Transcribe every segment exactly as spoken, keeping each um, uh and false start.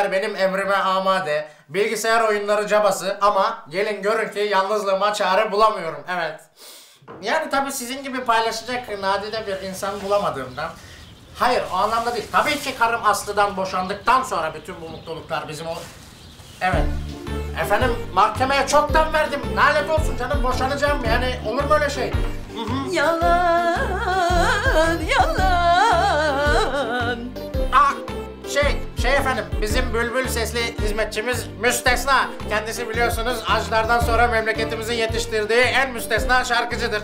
benim emrime amade, bilgisayar oyunları cabası ama gelin görün ki yalnızlığıma çare bulamıyorum, evet. Yani tabii sizin gibi paylaşacak nadide bir insan bulamadığımdan. Hayır, o anlamda değil. Tabii ki karım Aslı'dan boşandıktan sonra bütün bu mutluluklar bizim o... Evet. Efendim, mahkemeye çoktan verdim. Lanet olsun canım, boşanacağım yani. Olur mu öyle şey? Hı hı. Yalan, yalan. Aa, şey, şey efendim, bizim bülbül sesli hizmetçimiz müstesna. Kendisi biliyorsunuz Ajdar'dan sonra memleketimizin yetiştirdiği en müstesna şarkıcıdır.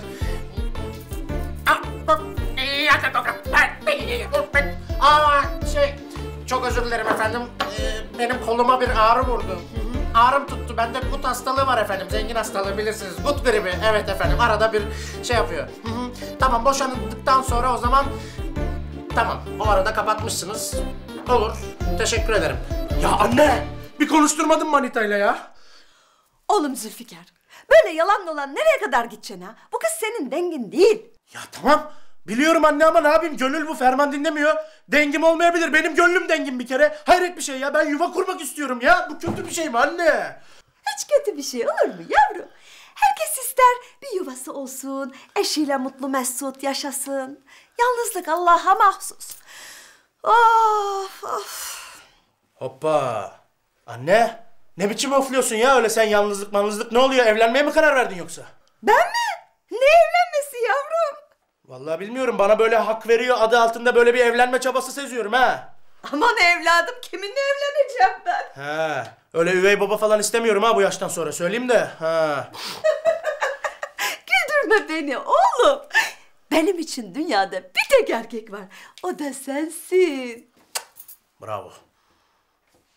Aa, şey, çok özür dilerim efendim. Ee, benim koluma bir ağrı vurdu. Ağrım tuttu. Bende gut hastalığı var efendim. Zengin hastalığı bilirsiniz. Gut gribi. Evet efendim. Arada bir şey yapıyor. Hı hı. Tamam, boşandıktan sonra o zaman... Tamam. O arada kapatmışsınız. Olur. Teşekkür ederim. Ya anne! Bir konuşturmadın manitayla ya. Oğlum Zülfikar, böyle yalanla olan nereye kadar gideceksin ha? Bu kız senin dengin değil. Ya tamam. Biliyorum anne ama ne yapayım? Gönül bu, Ferman dinlemiyor. Dengim olmayabilir. Benim gönlüm dengim bir kere. Hayret bir şey ya. Ben yuva kurmak istiyorum ya. Bu kötü bir şey mi anne? Hiç kötü bir şey olur mu yavrum? Herkes ister bir yuvası olsun, eşiyle mutlu mesut yaşasın. Yalnızlık Allah'a mahsus. Of of. Hoppa. Anne, ne biçim ofluyorsun ya öyle sen yalnızlık manlızlık? Ne oluyor? Evlenmeye mi karar verdin yoksa? Ben mi? Ne evlenmesi yavrum? Vallahi bilmiyorum. Bana böyle hak veriyor adı altında böyle bir evlenme çabası seziyorum ha. Aman evladım, kiminle evleneceğim ben? He. Öyle üvey baba falan istemiyorum ha bu yaştan sonra, söyleyeyim de. Ha. Güldürme beni oğlum. Benim için dünyada bir tek erkek var. O da sensin. Bravo.